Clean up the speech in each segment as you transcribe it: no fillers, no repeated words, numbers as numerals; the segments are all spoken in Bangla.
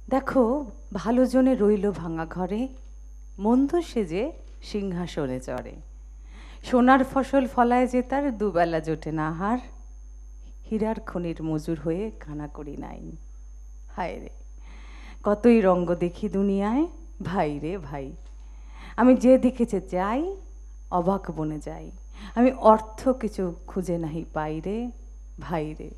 দেখো, ভালো জনে রইল ভাঙা ঘরে, মন্দ সেজে সিংহাসনে চড়ে। সোনার ফসল ফলায় যে তার দুবেলা জোটে না হার, হীরার খনির মজুর হয়ে কানা করি নাই। হায় রে, কতই রঙ্গ দেখি দুনিয়ায়, ভাই রে ভাই। আমি যে দিকেছে যাই, অবাক বনে যাই। আমি অর্থ কিছু খুঁজে নাহি পাই রে, ভাই রে।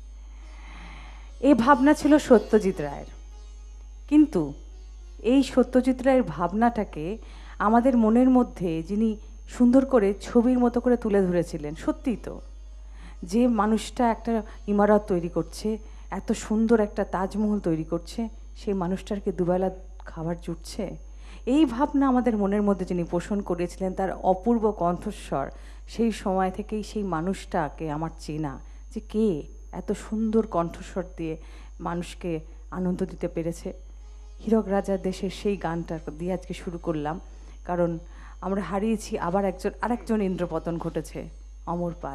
এই ভাবনা ছিল সত্যজিৎ রায়ের, কিন্তু এই সত্যজিৎ রায়ের ভাবনাটাকে আমাদের মনের মধ্যে যিনি সুন্দর করে ছবির মতো করে তুলে ধরেছিলেন, সত্যিই তো, যে মানুষটা একটা ইমারত তৈরি করছে, এত সুন্দর একটা তাজমহল তৈরি করছে, সেই মানুষটাকে দুবেলা খাবার জুটছে, এই ভাবনা আমাদের মনের মধ্যে যিনি পোষণ করেছিলেন, তার অপূর্ব কণ্ঠস্বর, সেই সময় থেকেই সেই মানুষটাকে আমার চেনা, যে কে এত সুন্দর কণ্ঠস্বর দিয়ে মানুষকে আনন্দ দিতে পেরেছে। হীরক রাজার দেশের সেই গানটা দিয়ে আজকে শুরু করলাম, কারণ আমরা হারিয়েছি আরেকজন ইন্দ্রপতন ঘটেছে, অমর পাল।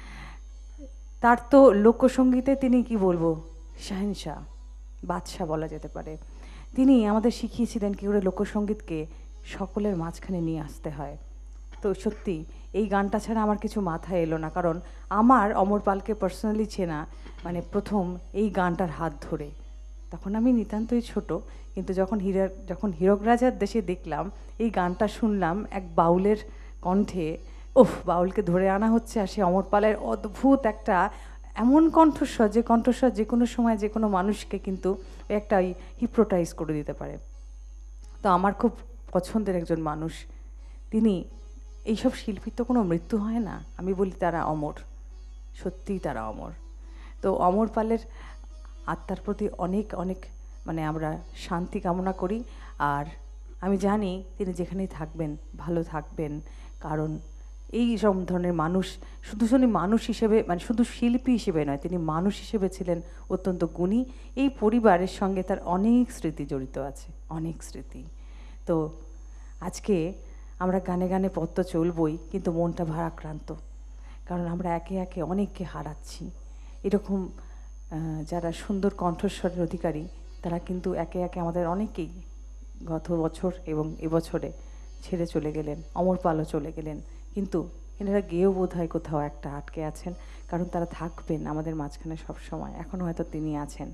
তার তো লোকসঙ্গীতে তিনি কি বলবো, শাহেনশাহ, বাদশাহ বলা যেতে পারে। তিনি আমাদের শিখিয়েছিলেন কী করে লোকসঙ্গীতকে সকলের মাঝখানে নিয়ে আসতে হয়। তো সত্যি এই গানটা ছাড়া আমার কিছু মাথায় এলো না, কারণ আমার অমর পালকে পার্সোনালি চেনা মানে প্রথম এই গানটার হাত ধরে। তখন আমি নিতান্তই ছোট, কিন্তু যখন হীরক রাজার দেশে দেখলাম, এই গানটা শুনলাম এক বাউলের কণ্ঠে, ওহ, বাউলকে ধরে আনা হচ্ছে, আর সে অমর পালের অদ্ভুত একটা এমন কণ্ঠস্বর, যে কণ্ঠস্বর যে কোনো সময় যে কোনো মানুষকে কিন্তু একটা হিপ্নোটাইজ করে দিতে পারে। তো আমার খুব পছন্দের একজন মানুষ তিনি। এইসব শিল্পীর তো কোনো মৃত্যু হয় না, আমি বলি তারা অমর, সত্যিই তারা অমর। তো অমর পালের আত্মার প্রতি অনেক অনেক মানে আমরা শান্তি কামনা করি। আর আমি জানি তিনি যেখানেই থাকবেন ভালো থাকবেন, কারণ এই সব ধরনের মানুষ শুধু মানুষ হিসেবে, মানে শুধু শিল্পী হিসেবে নয়, তিনি মানুষ হিসেবে ছিলেন অত্যন্ত গুণী। এই পরিবারের সঙ্গে তার অনেক স্মৃতি জড়িত আছে, অনেক স্মৃতি। তো আজকে আমরা গানে গানে পথ তো চলবই, কিন্তু মনটা ভারাক্রান্ত, কারণ আমরা একে একে অনেককে হারাচ্ছি। এরকম যারা সুন্দর কণ্ঠস্বরের অধিকারী, তারা কিন্তু একে একে আমাদের অনেকেই গত বছর এবং এবছরে ছেড়ে চলে গেলেন। অমর পালও চলে গেলেন, কিন্তু এনারা গেয়েও বোধহয় কোথাও একটা আটকে আছেন, কারণ তারা থাকবেন আমাদের মাঝখানে সব সময়। এখনও হয়তো তিনি আছেন।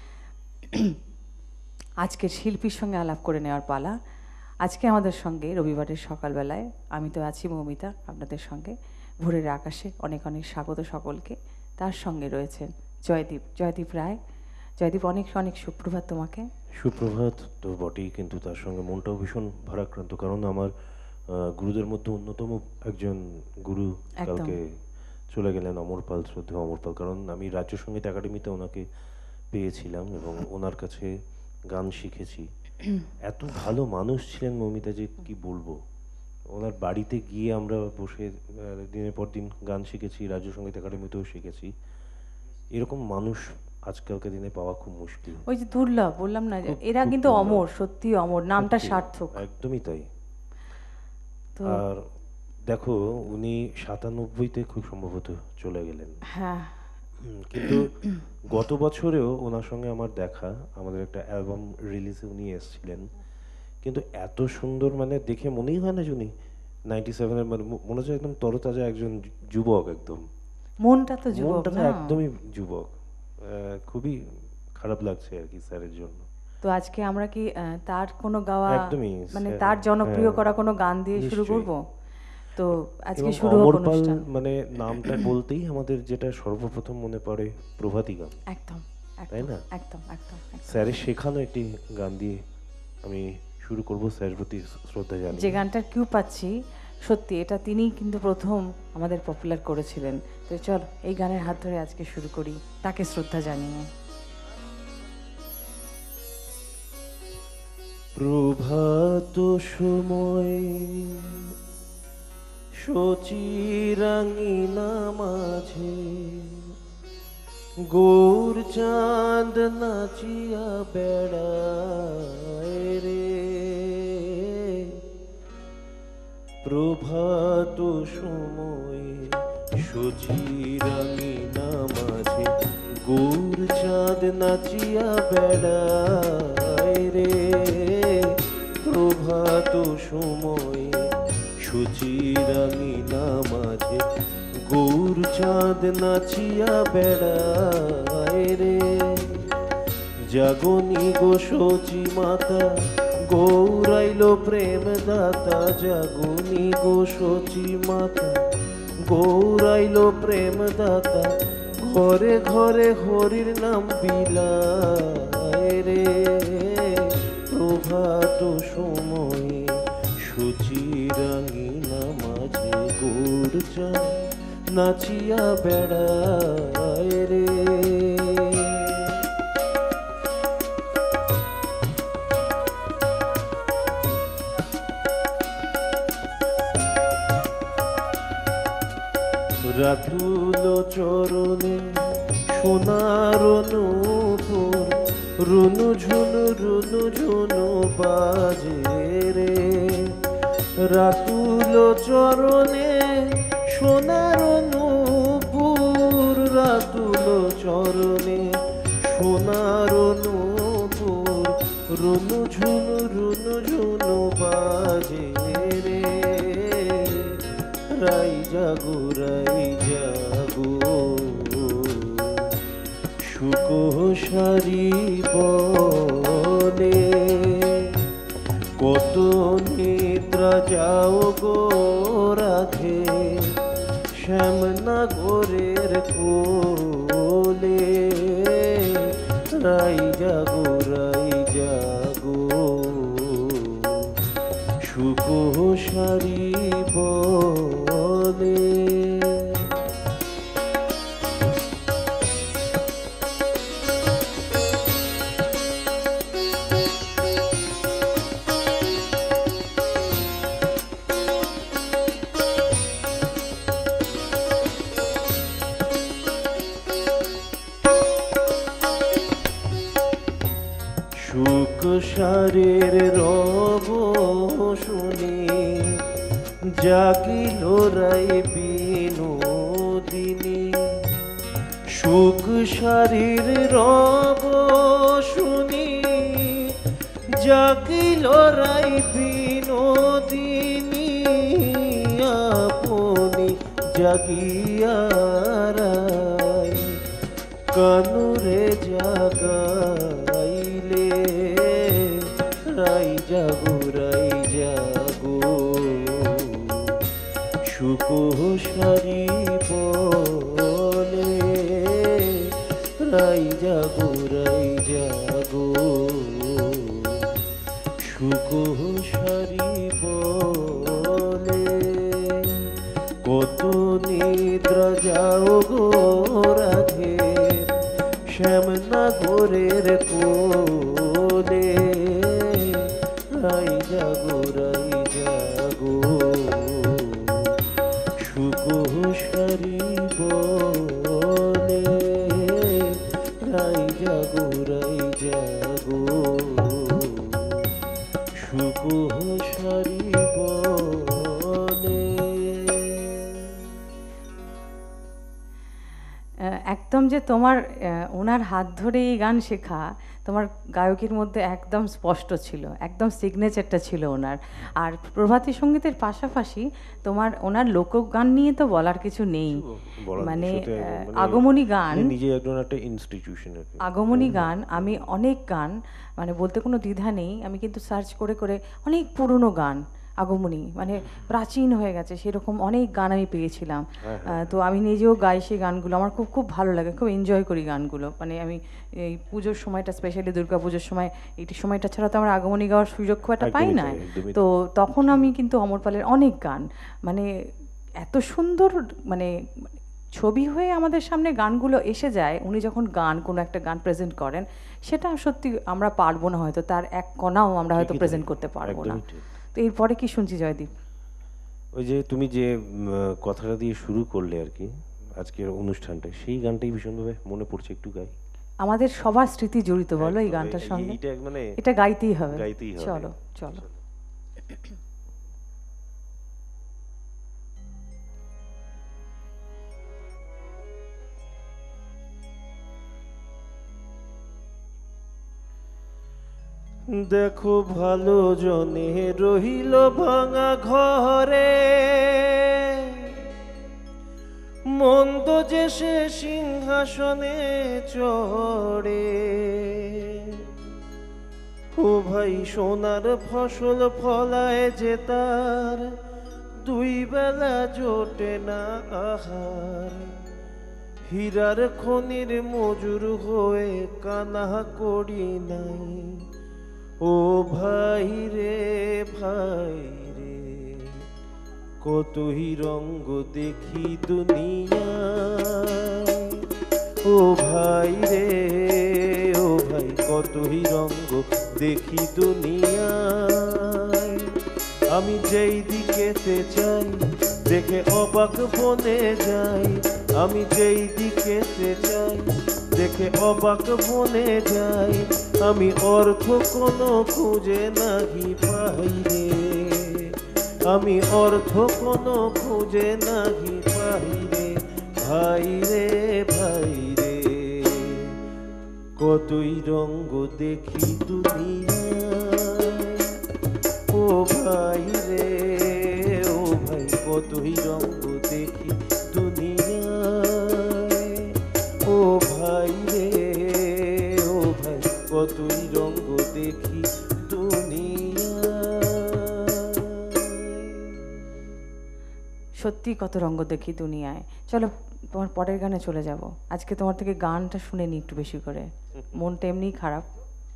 আজকের শিল্পীর সঙ্গে আলাপ করে নেওয়ার পালা। আজকে আমাদের সঙ্গে রবিবারের সকালবেলায় আমি তো আছি মৌমিতা আপনাদের সঙ্গে, ভোরের আকাশে অনেক অনেক স্বাগত সকলকে। তার সঙ্গে রয়েছেন জয়দীপ রায়। জয়দীপ, অনেক অনেক সুপ্রভাত তোমাকে। সুপ্রভাত তো বটেই, কিন্তু তার সঙ্গে মনটাও ভীষণ ভারাক্রান্ত, কারণ আমার গুরুদের মধ্যে অন্যতম একজন গুরু কালকে চলে গেলেন, অমর পাল, শ্রদ্ধেয় অমর পাল। কারণ আমি রাজ্য সঙ্গীত একাডেমিতে ওনাকে পেয়েছিলাম এবং ওনার কাছে গান শিখেছি। এত ভালো মানুষ ছিলেন মৌমিতা, যে কি বলবো। ওনার বাড়িতে গিয়ে আমরা বসে দিনের পর দিন গান শিখেছি, রাজ্য সঙ্গীত একাডেমিতেও শিখেছি। এরকম মানুষ আজকালকার দিনে পাওয়া খুব মুশকিল। ওই যে দুর্লভ বললাম না, এরা কিন্তু অমর, সত্যি অমর, নামটা সার্থক। একদমই তাই। আর দেখো, উনি 97-তে খুব সম্ভবত চলে গেলেন। হ্যাঁ, কিন্তু গত বছরেও ওনার সঙ্গে আমার দেখা, আমাদের একটা অ্যালবাম রিলিজে উনি এসেছিলেন। কিন্তু এত সুন্দর, মানে দেখে মনেই হয় না যে উনি 97-এর, মানে মনে হচ্ছে একদম তরতাজা একজন যুবক, একদম মনটা তো যুবক, মনটা তো একদমই যুবক। খুবই খারাপ লাগছে আর কি স্যারের জন্য। তো আজকে আমরা কি তার কোনো গাওয়া, একদমই মানে তার জনপ্রিয় করা কোনো গান দিয়ে শুরু করব? তো আজকে শুরু হোক অনুষ্ঠান। মানে নামটা বলতেই আমাদের যেটা সর্বপ্রথম মনে পড়ে প্রভাতী গান, একদম, তাই না? একদম একদম। স্যারের শেখানো একটি গান দিয়ে আমি শুরু করব, স্যারের প্রতি শ্রদ্ধা জানিয়ে। যে গানটার কিউ পাচ্ছি, সত্যি এটা তিনিই কিন্তু প্রথম আমাদের পপুলার করেছিলেন। তো চল এই গানের হাত ধরে আজকে শুরু করি, তাকে শ্রদ্ধা জানিয়ে। প্রভাত সময় সচিরাঙ্গিনা মাঝে গৌর চাঁদ নাচিয়া বেড়ায় রে। প্রভাত সময় সচিরাঙ্গিনা মাঝে গৌর চাঁদ নাচিয়া বেড়ায় রে প্রভাত সময়ে সুচিরাঙিনা মাঝে গৌর চাঁদ নাচিয়া বেড়ায় রে জাগনি গো সচি মাতা গৌরাইল প্রেম দাতা জাগনি গো সচি মাতা গৌরাইল প্রেম দাতা ঘরে ঘরে হরির নাম বিলায় রে প্রভাত সময়ে সুচিরাঙিনা মাঝে গৌর চাঁদ নাচিয়া বেড়ায় রে রাতুল চরণে সোনার নূপুর রুনু ঝুনু বাজে রে রাতুল চরণে সোনার নূপুর রাতুল চরণে সোনার নূপুর রুনু ঝুনু বাজে রে রাই জাগো শুক সারি বলে কত নিদ্রা যাও গো রাধে শ্যামনগরের কোলে রাই জাগো শুক সারি বলে শুক সারের রব শুনি জাগিল রাই বিনোদিনী শুক সারের রব শুনি জাগিল রাই বিনোদিনী আপনি জাগিয়া রাই কানুরে জাগাইলে রাই জাগো শুক সারি বলে রাই জাগো শুক সারি বলে কত নিদ্রা যাও গো রাধে শ্যামনগরের কোলে রাই জাগো শুক সারি বলে রাই জাগো শুক সারি বলে। একদম যে তোমার ওনার হাত ধরে এই গান শেখা তোমার গায়কের মধ্যে একদম স্পষ্ট ছিল, একদম সিগনেচারটা ছিল ওনার। আর প্রভাতী সঙ্গীতের পাশাপাশি তোমার ওনার লোকগান নিয়ে তো বলার কিছু নেই, মানে আগমনী গান নিজে একজন একটা ইনস্টিটিউশন। আগমনী গান আমি অনেক গান মানে বলতে কোনো দ্বিধা নেই, আমি কিন্তু সার্চ করে করে অনেক পুরনো গান আগমনী মানে প্রাচীন হয়ে গেছে সেরকম অনেক গান আমি পেয়েছিলাম। তো আমি নিজেও গাই সেই গানগুলো, আমার খুব খুব ভালো লাগে, খুব এনজয় করি গানগুলো। মানে আমি এই পুজোর সময়টা স্পেশালি দুর্গা পুজোর সময় এই সময়টা ছাড়া তো আমার আগমনী গাওয়ার সুযোগ খুব একটা পাই না, তো তখন আমি কিন্তু অমর পালের অনেক গান মানে এত সুন্দর মানে ছবি হয়ে আমাদের সামনে গানগুলো এসে যায়। উনি যখন কোনো একটা গান প্রেজেন্ট করেন সেটা সত্যি আমরা পারবো না, হয়তো তার এক কণাও আমরা হয়তো প্রেজেন্ট করতে পারবো না। তো এরপরে কি শুনছি জয়দীপ? ওই যে তুমি যে কথাটা দিয়ে শুরু করলে আর কি আজকের অনুষ্ঠানটা, সেই গানটাই ভীষণভাবে মনে পড়ছে, একটু গাই। আমাদের সবার স্মৃতি জড়িত বলো এই গানটার সঙ্গে, এটা গাইতেই হবে। চলো চলো। দেখো ভালো জনে রহিল ভাঙা ঘরে, মন্দ যে সে সিংহাসনে চড়ে। ও ভাই সোনার ফসল ফলায় যে তার, দুই বেলা জোটে না আহার। হীরার খনির মজুর হয়ে কানা করি নাই। ও ভাই রে ভাই রে, কতই রঙ্গ দেখি দুনিয়ায়। ও ভাই রে ও ভাই, কতই রঙ্গ দেখি দুনিয়ায়। আমি যেই দিকেতে চাই দেখে অবাক বনে যাই। আমি যেই দিকেতে চাই দেখে অবাক বনে যাই। আমি অর্থ কোনো খুঁজে নাহি পাই রে, আমি অর্থ কোনো খুঁজে নাহি পাই রে। ভাই রে ভাই রে, কতই রঙ্গ দেখি দুনিয়ায়। ও ভাই রে ও ভাই, কতই রঙ্গ দেখি দুনিয়ায়। ও ভাই রে ও ভাই, কতই রঙ্গ দেখি দুনিয়ায়। সত্যি কত রঙ্গ দেখি দুনিয়ায়। চলো তোমার পরের গানে চলে যাব। আজকে তোমার থেকে গানটা শুনে নি একটু বেশি করে, মনটা এমনিই খারাপ।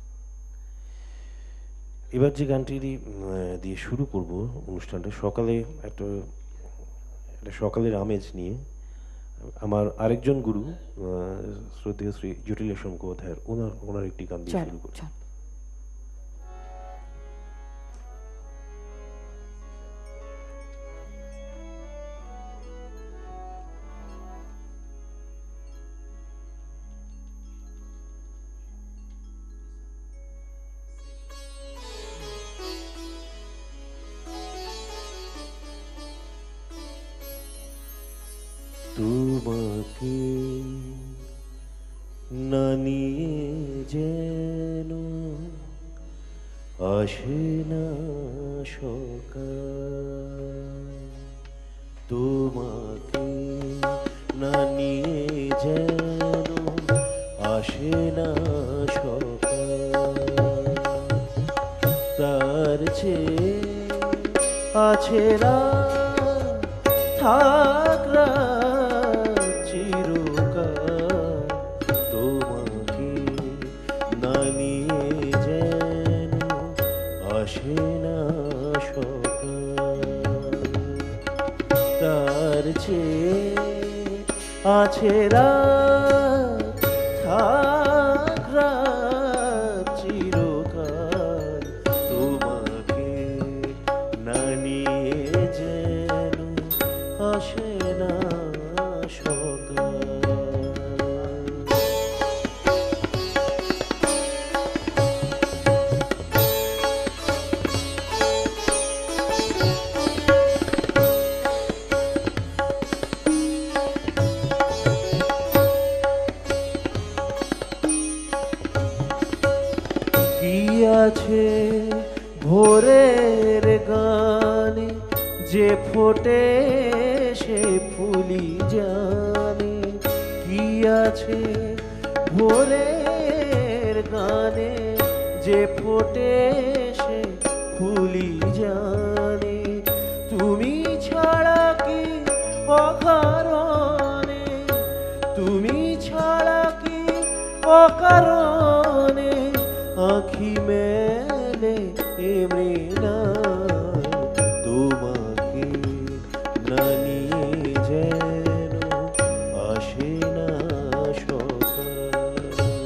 এবার যে গানটি দিয়ে শুরু করব অনুষ্ঠানটা, সকালে একটা সকালের আমেজ নিয়ে আমার আরেকজন গুরু শ্রদ্ধেয় শ্রী জটিলেশ্বর মুখোপাধ্যায়ের ওনার একটি গান দিয়ে শুরু করছি। তোমাকে না নিয়ে যেন আসে না সকাল। তোমাকে না নিয়ে যেন আসে না সকাল। তার চেয়ে আছে রাত, থাক রাত চিরকাল। তোমাকে না নিয়ে যেন আসে না সকাল। তার চেয়ে আছে রাত, থাক রাত চিরকাল। তোমাকে না নিয়ে যেন আসে না সকাল। কি আছে ভোরের গানে যে ফোটে সে ফুলি জানে। কি আছে ভোরের গানে যে ফোটে সে ফুলি জানে। তুমি ছাড়া কি অকারণে, তুমি ছাড়া কি অকারণে আঁখি মেলে এমনি না। তোমাকে না নিয়ে যেন আসে না সকাল।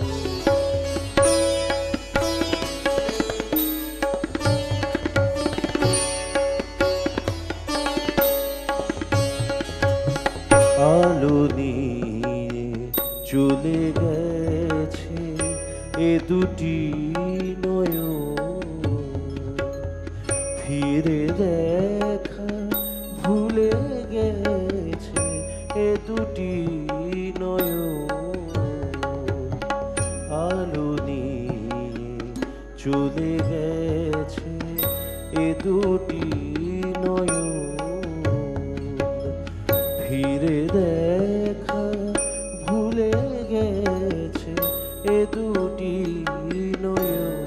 আলো নিয়ে চলে গেছে এ দুটি নয়ন, ফিরে দেখা ভুলে গেছে এ দুটি নয়ন। আলো নিয়ে চলে গেছে এ দুটি নয়ন, ফিরে দেখা ভুলে গেছে এ দুটি নয়ন।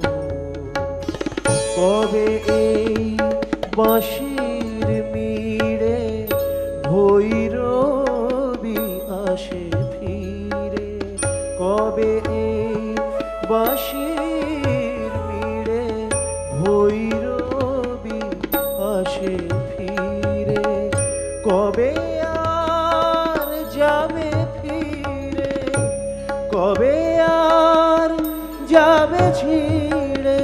কবে এই বাঁশির মিড়ে ভৈরবী আসে ফিরে, কবে এই বাঁশির মিড়ে ভৈরবী আসে ফিরে, কবে আর যাবে ফিরে, কবে আর যাবে ছিড়ে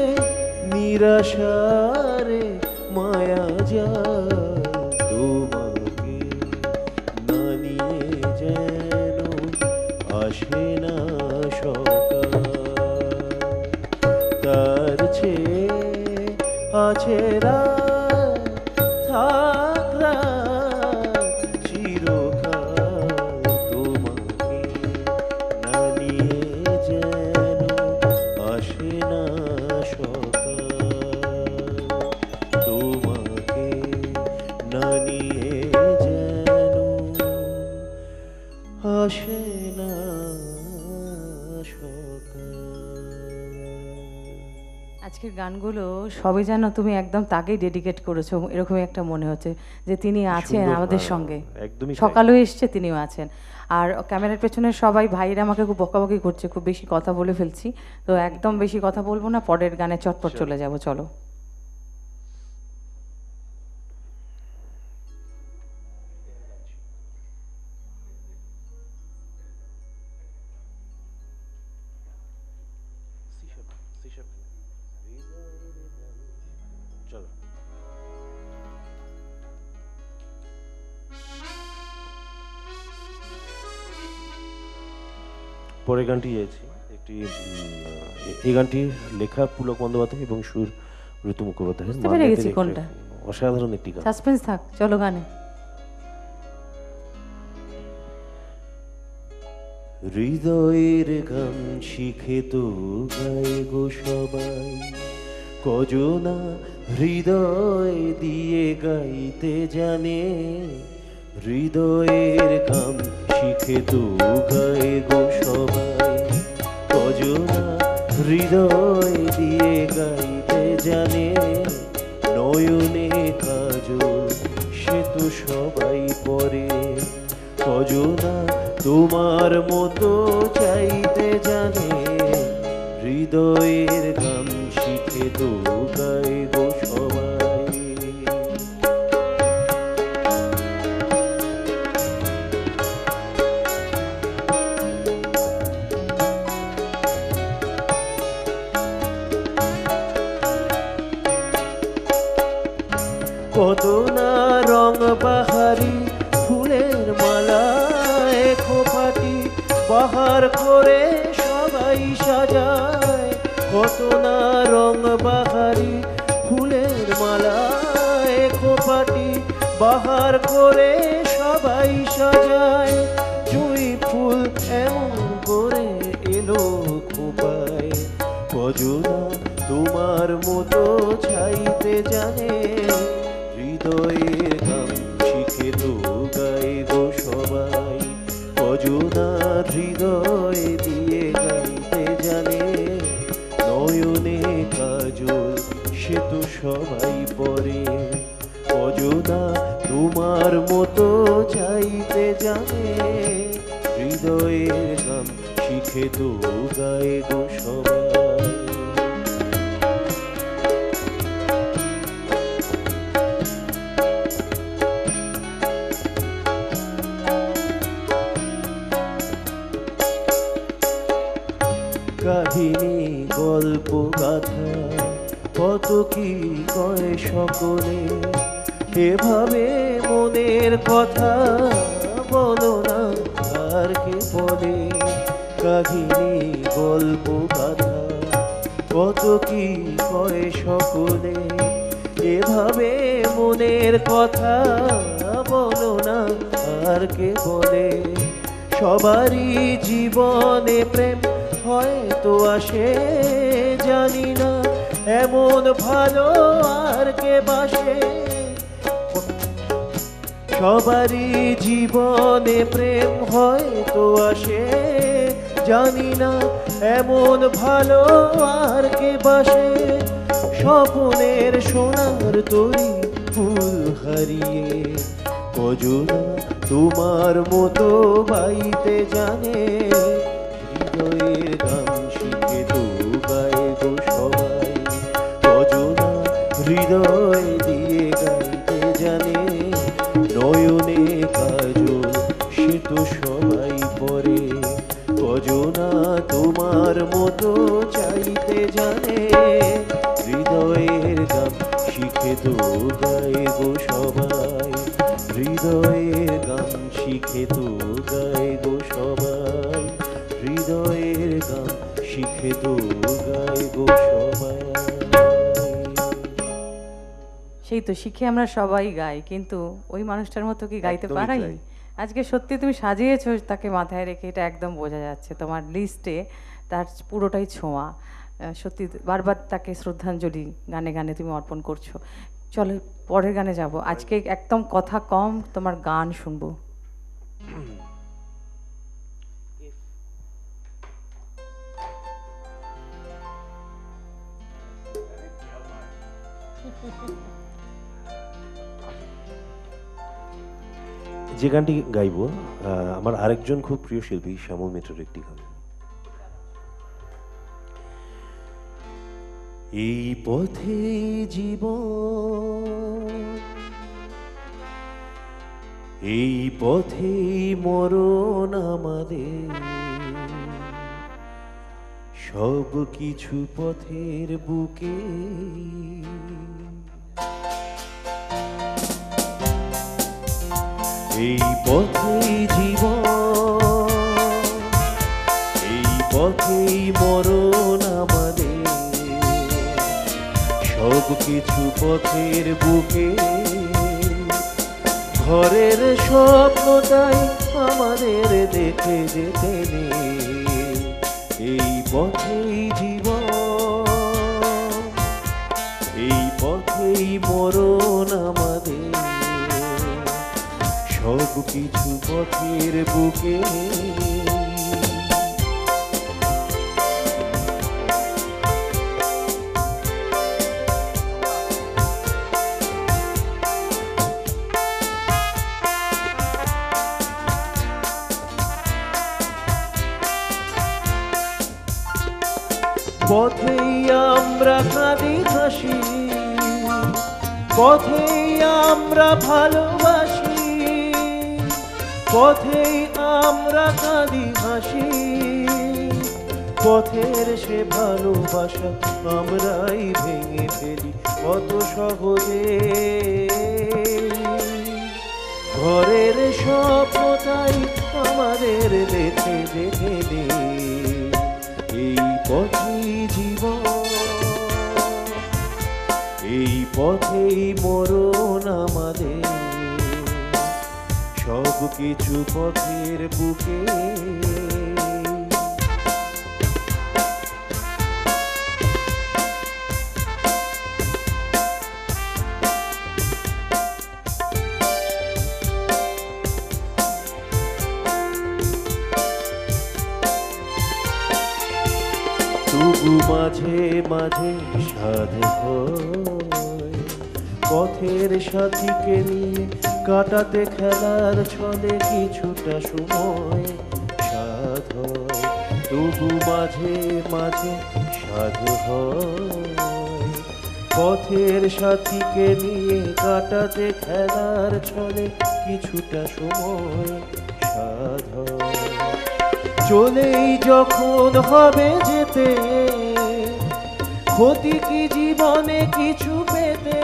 নিরাশারে মায়া জাল। তোমাকে না নিয়ে যেন আসে না সকাল, তার চেয়ে আছে রাত, থাক রাত চিরকাল। তোমাকে না নিয়ে যেন আসে না সকাল, তোমাকে না নিয়ে যেন আসে না সকাল। আজকের গানগুলো সবই যেন তুমি একদম তাকেই ডেডিকেট করেছো, এরকমই একটা মনে হচ্ছে যে তিনি আছেন সুন্দর, আমাদের হ্যাঁ, সঙ্গে, একদমই তাই। সকালেও এসছে তিনিও আছেন। আর ক্যামেরার পেছনে সবাই ভাইরা আমাকে খুব বকাবকি করছে, খুব বেশি কথা বলে ফেলছি, তো একদম বেশি কথা বলবো না, পরের গানে চটপট চলে যাব। চলো। চলো। পরের গানটি গেয়েছি একটি এই গানটি লেখা পুলক বন্দ্যোপাধ্যায় এবং সুর ঋতু মুখোপাধ্যায়ের। বুঝতে পেরে গেছি কোনটা। অসাধারণ একটি গান। সাসপেন্স থাক, চলো গানে। হৃদয়ের গান শিখে তো গায় গো সবাই, কজনা হৃদয় দিয়ে গাইতে জানে। হৃদয়ের গান শিখে তো গায় গো সবাই, কজনা হৃদয় দিয়ে গাইতে জানে। নয়নে কাজল সে তো সবাই পরে, কজনা তোমার মতো চাইতে জানে। হৃদয়ের গান শিখে তো গায় গো সবাই। কত না রং বাহারি ফুলের মালায় খোপাটি বাহার করে সবাই সাজায়। কত না রং বাহারি ফুলের মালায় খোপাটি বাহার করে সবাই সাজায়। জুঁই ফুল এমন করে এলো খোপায়, কজনা তোমার মতো চাইতে জানে। হৃদয়ের গান শিখে তো গায় গো সবাই, কজনা হৃদয় দিয়ে গাইতে জানে। নয়নে কাজল সে তো সবাই পরে, কজনা তোমার মতো চাইতে জানে। হৃদয়ের গান শিখে তো গায় গো সবাই। কাহিনী গল্প গাথা কত কি কয় সকলে, এভাবে মনের কথা বলো না আর কে বলে। কাহিনী গল্প গাথা কত কি কয় সকলে, এভাবে মনের কথা বলো না আর কে বলে। সবারই জীবনে প্রেম হয়তো আসে জানি না এমন ভালো আর কে বাসে। সবারই জীবনে প্রেম হয়তো আসে, জানি না এমন ভালো আর কে বাসে। স্বপ্নের সোনার তরি ফুল হারিয়ে কজনা তোমার মতো বাইতে জানে। হৃদয়ের গান শিখে তো গায়ে গো সবাই, কজনা হৃদয় দিয়ে গাইতে জানে। নয়নে কাজল সে তো সবাই পরে, কজনা তোমার মতো চাইতে জানে। হৃদয়ের গান শিখে তো গায়ে গো সবাই, হৃদয়ের গান শিখে তো গায়ে গো সবাই, হৃদয়ের গান শিখে তো গায়ে গো সবাই। সেই তো শিখে আমরা সবাই গাই, কিন্তু ওই মানুষটার মতো কি গাইতে একদমই পারাই? তাই। আজকে সত্যি তুমি সাজিয়েছো তাকে মাথায় রেখে, এটা একদম বোঝা যাচ্ছে তোমার লিস্টে তার পুরোটাই ছোঁয়া। সত্যি বারবার তাকে শ্রদ্ধাঞ্জলি গানে গানে তুমি অর্পণ করছো। চলো পরের গানে যাব। আজকে একদম কথা কম, তোমার গান শুনবো। যে গানটি গাইবো আমার আরেকজন খুব প্রিয় শিল্পী শ্যামল মিত্রের একটি গান। এই পথে জীবন, এই পথে মরণ আমাদের, সব কিছু পথের বুকে। এই পথেই জীবন, এই পথেই মরণ আমাদের, সব কিছু পথের বুকে। ঘরের স্বপ্নটাই আমাদের দেখে যেতে নেই। এই পথেই জীবন, এই পথেই মরণ আমাদের, সব কিছু পথের বুকে। পথেই আমরা কাঁদি হাসি, পথেই আমরা ভালোবাসি, পথেই আমরা কাঁদি হাসি। পথের সে ভালোবাসা আমরাই ভেঙে ফেলি কত সহজে। ঘরের স্বপ্নটাই আমাদের দেখে যেতে নেই। এই পথেই জীবন, এই পথেই মরণ আমাদের, সব কিছু পথের বুকে। তবু মাঝে মাঝে সাধ হয় পথের সাথীকে নিয়ে কাটাতে খেলার ছলে কিছুটা সময় সাধ হয়। তবু মাঝে মাঝে সাধ হয় পথের সাথীকে নিয়ে কাটাতে খেলার ছলে কিছুটা সময় সাধ হয়। চলেই যখন হবে যেতে, ক্ষতি কি জীবনে কিছু পেতে?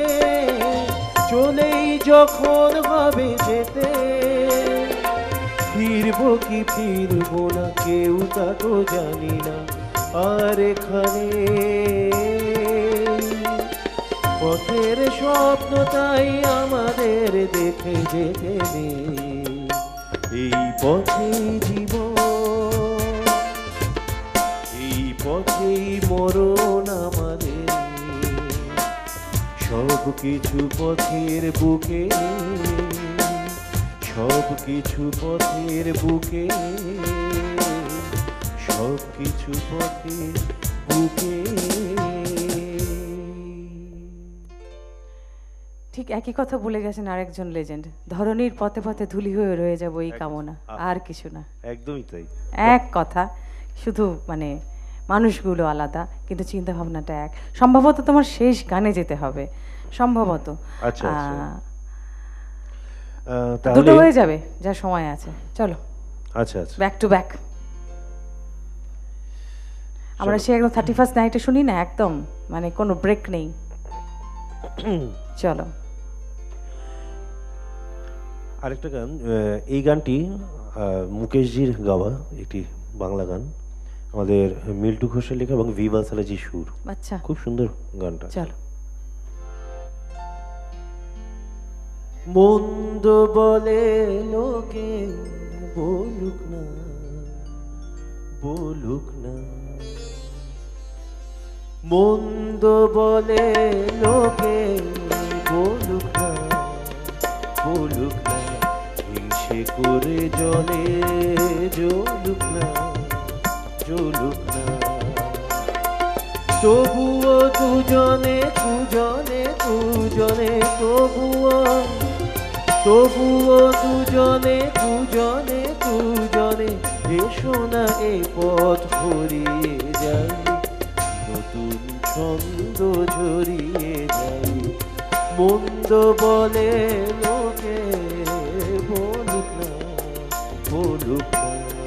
চলেই যখন হবে যেতে, ফিরবো কি ফিরবো না কেউ তা তো জানি না। আর এখানে পথের স্বপ্ন তাই আমাদের দেখে যেতে নেই। এই পথেই জীবন, এই পথে এই মরণ আমাদের, সব কিছু পথের বুকে, সব কিছু পথের বুকে, সব কিছু পথের বুকে। ঠিক একই কথা বলে গেছেন আরেকজন লেজেন্ড, ধরনীর পথে পথে ধুলি হয়ে রয়ে যাব এই কামনা, আর কিছু না। একদমই তাই। এক কথা, শুধু মানে মানুষগুলো আলাদা কিন্তু চিন্তা ভাবনাটা এক। সম্ভবত তোমার শেষ গানে যেতে হবে, সম্ভবত। আচ্ছা, আচ্ছা। দুটো তাহলে হয়ে যাবে, যা সময় আছে। চলো, আচ্ছা আচ্ছা, ব্যাক টু ব্যাক। আমরা সে একদম 31st নাইটে শুনি না, একদম মানে কোনো ব্রেক নেই। চলো। আরেকটা গান, এই গানটি মুকেশজির গাওয়া একটি বাংলা গান, আমাদের মিল্টু ঘোষের লেখা এবং ভি বাসালাজির সুর। আচ্ছা, খুব সুন্দর গানটা। চলো। মন্দ বলে লোকে, বলুক না, বলুক না, মন্দ বলে লোকে, বলুক না, বলুক না, হিংসে করে জলে জ্বলুক না, জ্বলুক না, তবুও দুজনে দুজনে দুজনে, তবুও তবুও দুজনে দুজনে দুজনে, এসো না এই পথ ভরিয়ে যাই, নতুন ছন্দ ঝরিয়ে যাই, মন্দ বলে লোকে, বলুক না, বলুক না।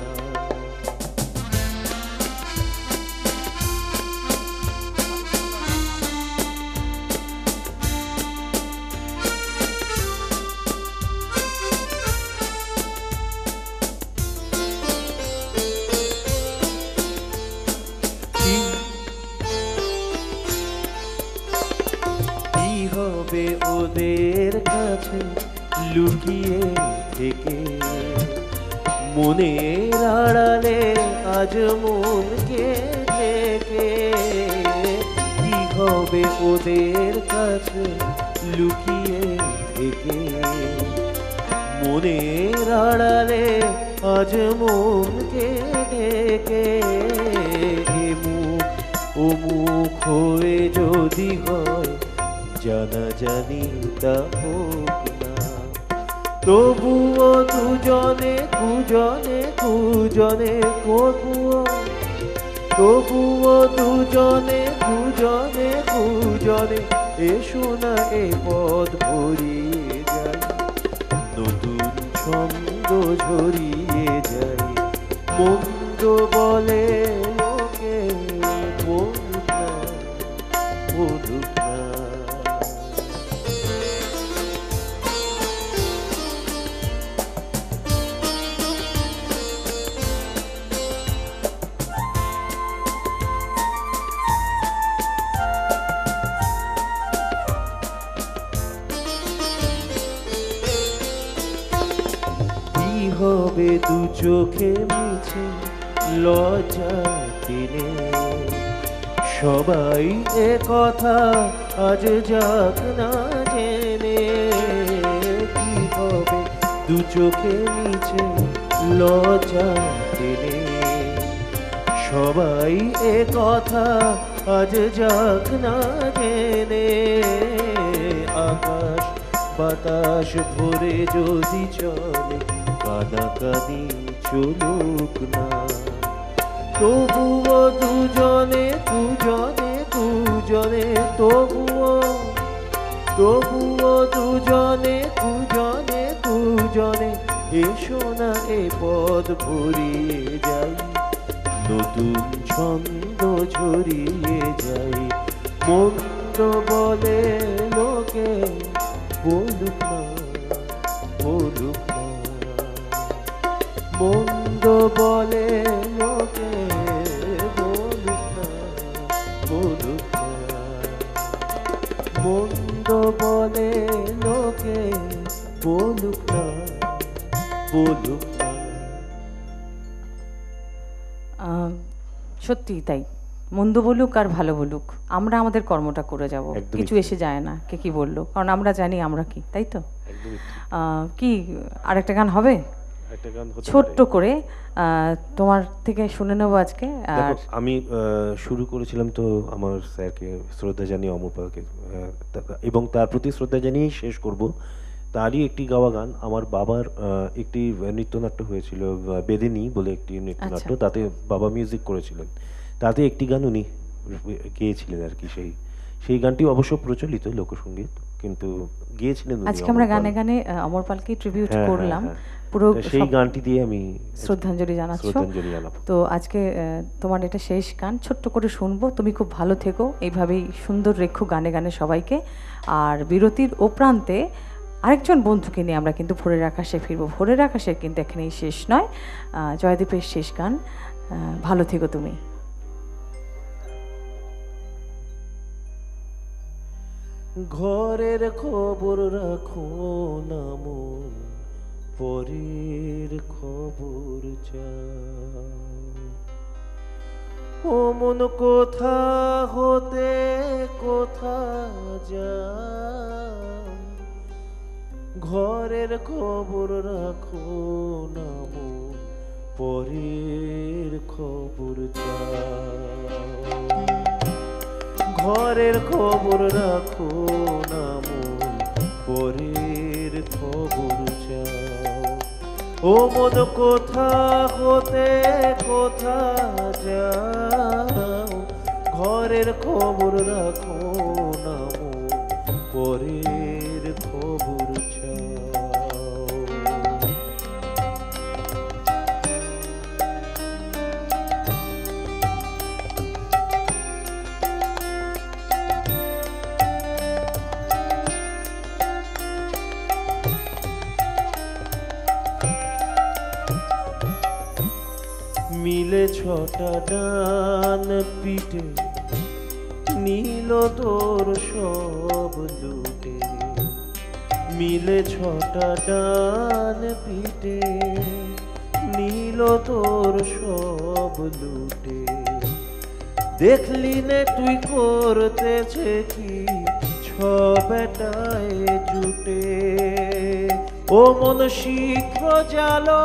ওদের কাছে লুকিয়ে থেকে মনের আড়ালে আজ মনকে ডেকে, কি হবে ওদের কাছে লুকিয়ে থেকে মনের আড়ালে আজ মনকে ডেকে, এ মুখ ও মুখ হয়ে যদি হয় জানা জানি তা হোক না, তবুও দুজনে দুজনে দুজনে, তবুও দুজনে দুজনে দুজনে, এসো না এ পথ ভরিয়ে যাই, নতুন ছন্দ ঝরিয়ে যাই, মন্দ বলে লোকে, বলুক না, বলুক না। হবে দু চোখে মিছে লজ্জা দিনে, সবাই এ কথা আজ যাক না জেনে, কি হবে দু চোখে মিছে লজ্জা দিনে, সবাই এ কথা আজ যাক না জেনে, আকাশ বাতাস ভরে যদি চলে কাদাকাদি চলুক না, তবুও দুজনে দুজনে দুজনে, তবুও দুজনে দুজনে দুজনে, এসো না এ পথ ভরিয়ে যাই, নতুন ছন্দ ঝরিয়ে যাই, মন্দ বলে লোকে, বলুক না, বলুক না, মন্দ বলে লোকে, বলুক না, বলুক না, মন্দ বলে লোকে, বলুক না, বলুক না। সত্যি তাই, মন্দ বলুক আর ভালো বলুক, আমরা আমাদের কর্মটা করে যাব, একদমই কিছু এসে যায় না কে কি বললো, কারণ আমরা জানি আমরা কি, তাই তো? একদমই ঠিক। কি আরেকটা গান হবে একটা গান হতে ছোট্ট পারে। করে? তোমার থেকে শুনে নেবো আজকে। দেখো, আর আমি শুরু করেছিলাম তো আমার স্যারকে শ্রদ্ধা জানিয়ে, অমর পালকে, এবং তার প্রতি শ্রদ্ধা জানিয়েই শেষ করব। তারই একটি গাওয়া গান, আমার বাবার একটি নৃত্যনাট্য হয়েছিল, বেদিনী বলে একটি নৃত্যনাট্য, আচ্ছা। তাতে বাবা মিউজিক করেছিলেন, তাতে একটি গান উনি গেয়েছিলেন আর কি। সেই সেই গানটি অবশ্য প্রচলিত লোকসঙ্গীত, কিন্তু গেয়েছিলেন উনি, আজকে আমরা অমর গানে পাল। গানে অমর পালকে ট্রিবিউট হ্যাঁ, হ্যাঁ, করলাম, হ্যাঁ। পুরো তা সেই সব গানটি দিয়ে আমি শ্রদ্ধাঞ্জলি জানাচ্ছ। শ্রদ্ধাঞ্জলি জানাবো। তো আজকে তোমার এটা শেষ গান, ছোট্ট করে শুনবো। তুমি খুব ভালো থেকো, এইভাবেই সুন্দর রেখো গানে গানে সবাইকে। আর বিরতির ও প্রান্তে আরেকজন বন্ধুকে নিয়ে আমরা কিন্তু ভোরের আকাশে ফিরবো। ভোরের আকাশে কিন্তু এখানেই শেষ নয়, জয়দীপের শেষ গান। ভালো থেকো তুমি। ঘরের খবর রাখো না মন, পরের খবর চাও। ও মন কোথা হতে কোথা যাও, ঘরের খবর রাখো না মন, পরের খবর চাও। ঘরের খবর রাখো না মন, পরের খবর চাও। ও মন কোথা হতে কোথা যাও, ঘরের খবর রাখো না মন, পরের খবর চাও। মিলে ছটা ডান পিঠে, নীল তোর সব লুটে। মিলে ছটা ডান পিঠে, নীল তোর সব লুটে। দেখলি নে তুই করতেছে কি ছ বেটায় জুটে। ও মন শীঘ্র জালো,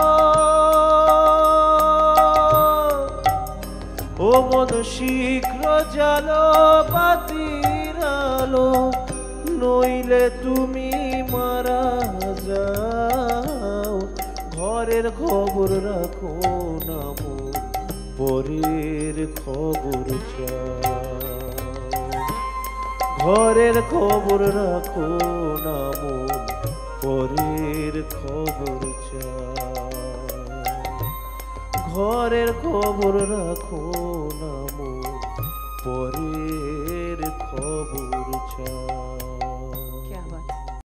ও মন শীঘ্র জালো বাতির আলো, নইলে তুমি মারা যাও। ঘরের খবর রাখো না মন, পরের খবর চাও। ঘরের খবর রাখো না মন, পরের খবর চাও। ঘরের খবর রাখো না মন, পরের